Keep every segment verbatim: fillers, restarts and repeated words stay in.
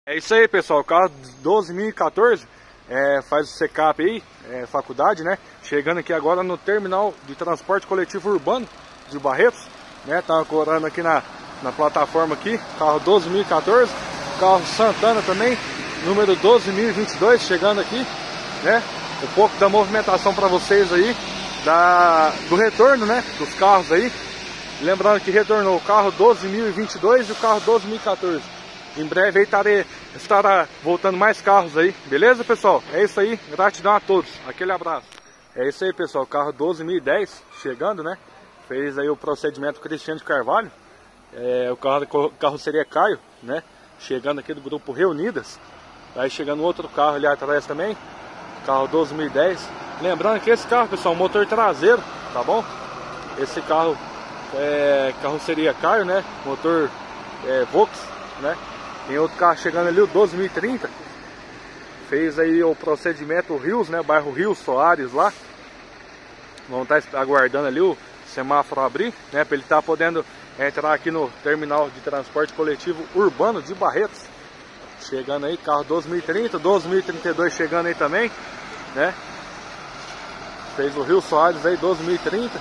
É isso aí, pessoal, carro doze mil e quatorze, é, faz o secap aí, é, faculdade, né? Chegando aqui agora no terminal de transporte coletivo urbano de Barretos, né? Tá ancorando aqui na, na plataforma aqui, carro doze mil e quatorze, carro Santana também, número doze mil e vinte e dois, chegando aqui, né? Um pouco da movimentação para vocês aí, da, do retorno, né? Dos carros aí. Lembrando que retornou o carro doze mil e vinte e dois e o carro doze mil e quatorze. Em breve aí tarei, estará voltando mais carros aí, beleza, pessoal? É isso aí, gratidão a todos, aquele abraço. É isso aí, pessoal, carro doze mil e dez chegando, né? Fez aí o procedimento Cristiano de Carvalho, é, o carro carroceria Caio, né? Chegando aqui do grupo Reunidas. Aí chegando outro carro ali atrás também, carro doze mil e dez. Lembrando que esse carro, pessoal, motor traseiro, tá bom? Esse carro é carroceria Caio, né? Motor é, Vox, né? Tem outro carro chegando ali, o doze mil e trinta. Fez aí o procedimento Rios, né? Bairro Rios, Soares lá. Vamos estar aguardando ali o semáforo abrir, né? Para ele estar podendo entrar aqui no terminal de transporte coletivo urbano de Barretos. Chegando aí, carro doze mil e trinta, doze mil e trinta e dois chegando aí também, né? Fez o Rio Soares aí, doze mil e trinta.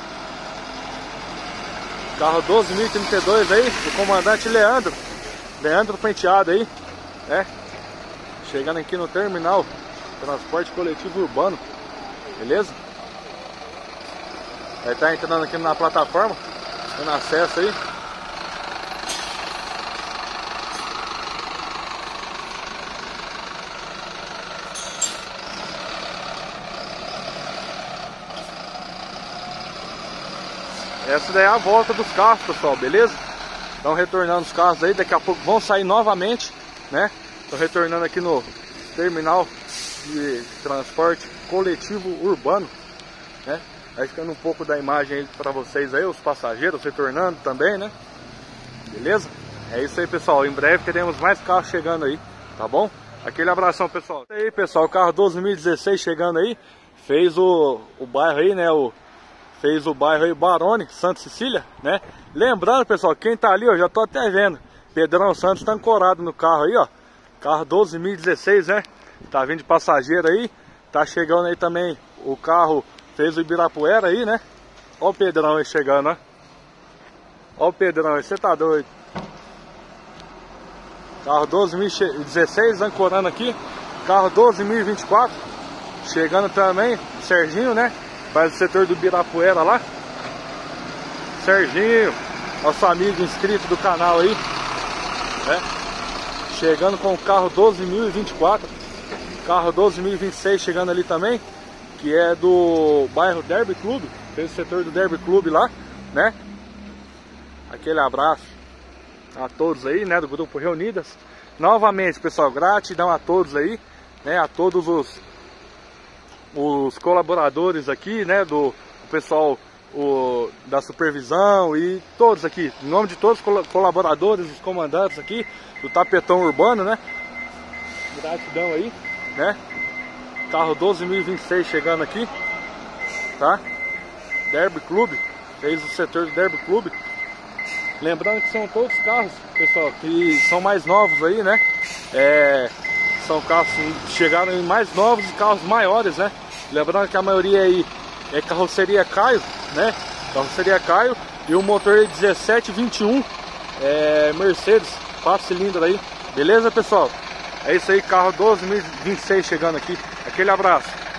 Carro doze mil e trinta e dois aí, do comandante Leandro. Leandro Penteado aí, né? Chegando aqui no terminal transporte coletivo urbano, beleza? Vai estar entrando aqui na plataforma, tendo acesso aí. Essa daí é a volta dos carros, pessoal, beleza? Estão retornando os carros aí, daqui a pouco vão sair novamente, né? Estão retornando aqui no terminal de transporte coletivo urbano, né? Vai ficando um pouco da imagem aí para vocês aí, os passageiros retornando também, né? Beleza? É isso aí, pessoal. Em breve teremos mais carros chegando aí, tá bom? Aquele abração, pessoal. E aí, pessoal, o carro doze mil e dezesseis chegando aí, fez o, o bairro aí, né? O Fez o bairro aí, Barone, Santa Cecília, né? Lembrando, pessoal, quem tá ali, ó, já tô até vendo. Pedrão Santos tá ancorado no carro aí, ó. Carro doze mil e dezesseis, né? Tá vindo de passageiro aí. Tá chegando aí também o carro, fez o Ibirapuera aí, né? Ó o Pedrão aí chegando, ó. Ó o Pedrão aí, você tá doido. Carro doze mil e dezesseis, ancorando aqui. Carro doze mil e vinte e quatro. Chegando também, Serginho, né? Faz o setor do Ibirapuera lá. Serginho, nosso amigo inscrito do canal aí, né? Chegando com o carro doze mil e vinte e quatro. Carro doze mil e vinte e seis chegando ali também, que é do bairro Derby Clube. Fez o setor do Derby Clube lá, né? Aquele abraço a todos aí, né? Do grupo Reunidas. Novamente, pessoal, gratidão a todos aí, né? A todos os os colaboradores aqui, né, do pessoal o, da supervisão e todos aqui, em nome de todos os colaboradores, os comandantes aqui do tapetão urbano, né, gratidão aí, né, carro doze mil e vinte e seis chegando aqui, tá, Derby Clube, fez o setor do Derby Clube, lembrando que são todos carros, pessoal, que são mais novos aí, né, é... São carros que chegaram em mais novos e carros maiores, né? Lembrando que a maioria aí é carroceria Caio, né? Carroceria Caio e o motor dezessete vinte e um é Mercedes, quatro cilindros aí. Beleza, pessoal? É isso aí, carro doze mil e vinte e seis chegando aqui. Aquele abraço.